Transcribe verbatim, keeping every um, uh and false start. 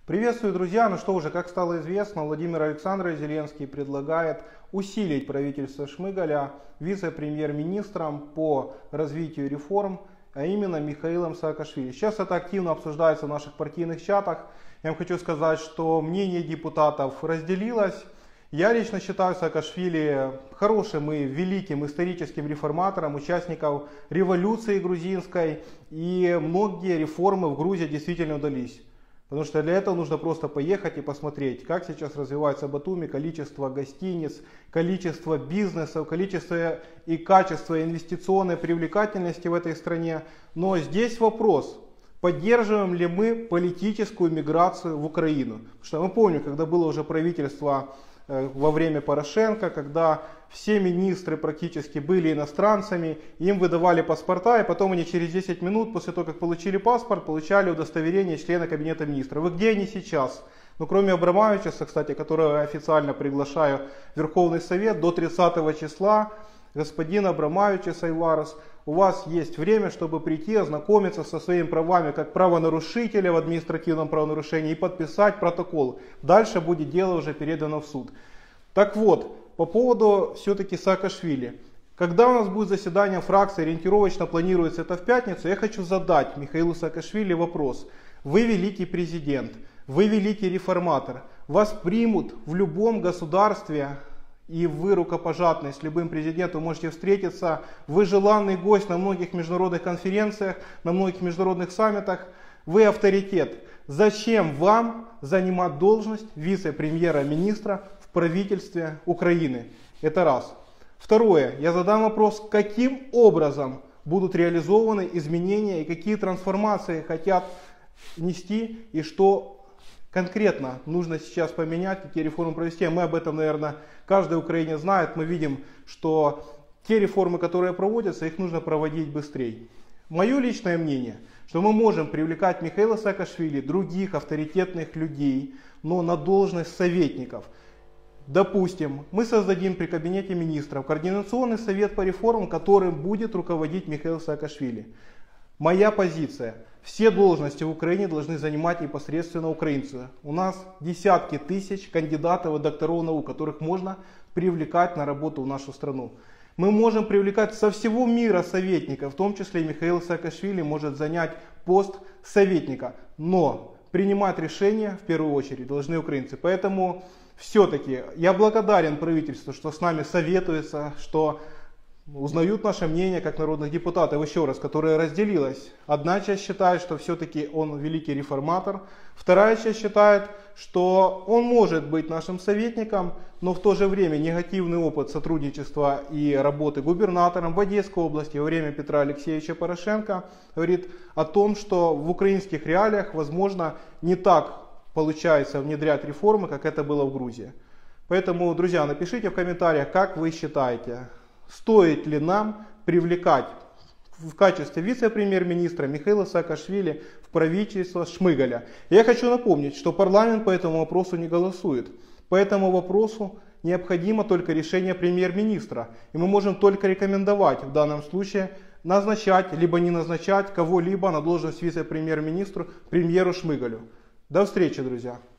Приветствую, друзья! Ну что уже, как стало известно, Владимир Александрович Зеленский предлагает усилить правительство Шмыгаля вице-премьер-министром по развитию реформ, а именно Михаилом Саакашвили. Сейчас это активно обсуждается в наших партийных чатах. Я вам хочу сказать, что мнение депутатов разделилось. Я лично считаю Саакашвили хорошим и великим историческим реформатором, участником революции грузинской, и многие реформы в Грузии действительно удались. Потому что для этого нужно просто поехать и посмотреть, как сейчас развивается Батуми, количество гостиниц, количество бизнесов, количество и качество инвестиционной привлекательности в этой стране. Но здесь вопрос, поддерживаем ли мы политическую миграцию в Украину. Потому что мы помним, когда было уже правительство во время Порошенко, когда все министры практически были иностранцами, им выдавали паспорта, и потом они через десять минут после того, как получили паспорт, получали удостоверение члена кабинета министров. И где они сейчас? Ну, кроме Абрамовича, кстати, которого я официально приглашаю в Верховный Совет до тридцатого числа, господин Абрамович Сайварас, у вас есть время, чтобы прийти, ознакомиться со своими правами как правонарушителя в административном правонарушении и подписать протокол. Дальше будет дело уже передано в суд. Так вот, по поводу все-таки Саакашвили. Когда у нас будет заседание фракции, ориентировочно планируется это в пятницу, я хочу задать Михаилу Саакашвили вопрос. Вы великий президент, вы великий реформатор, вас примут в любом государстве, и вы рукопожатны с любым президентом, можете встретиться. Вы желанный гость на многих международных конференциях, на многих международных саммитах. Вы авторитет. Зачем вам занимать должность вице-премьера-министра в правительстве Украины? Это раз. Второе. Я задам вопрос, каким образом будут реализованы изменения и какие трансформации хотят нести и что конкретно нужно сейчас поменять, какие реформы провести. Мы об этом, наверное, каждый украинец знает. Мы видим, что те реформы, которые проводятся, их нужно проводить быстрее. Мое личное мнение, что мы можем привлекать Михаила Саакашвили, других авторитетных людей, но на должность советников. Допустим, мы создадим при кабинете министров координационный совет по реформам, которым будет руководить Михаил Саакашвили. Моя позиция. Все должности в Украине должны занимать непосредственно украинцы. У нас десятки тысяч кандидатов и докторов наук, которых можно привлекать на работу в нашу страну. Мы можем привлекать со всего мира советников, в том числе и Михаил Саакашвили может занять пост советника. Но принимать решения в первую очередь должны украинцы. Поэтому все-таки я благодарен правительству, что с нами советуется, что узнают наше мнение как народных депутатов, еще раз, которое разделилось. Одна часть считает, что все-таки он великий реформатор. Вторая часть считает, что он может быть нашим советником, но в то же время негативный опыт сотрудничества и работы губернатором в Одесской области во время Петра Алексеевича Порошенко говорит о том, что в украинских реалиях, возможно, не так получается внедрять реформы, как это было в Грузии. Поэтому, друзья, напишите в комментариях, как вы считаете, стоит ли нам привлекать в качестве вице-премьер-министра Михаила Саакашвили в правительство Шмыгаля. Я хочу напомнить, что парламент по этому вопросу не голосует. По этому вопросу необходимо только решение премьер-министра. И мы можем только рекомендовать в данном случае назначать, либо не назначать кого-либо на должность вице-премьер-министру премьеру Шмыгалю. До встречи, друзья!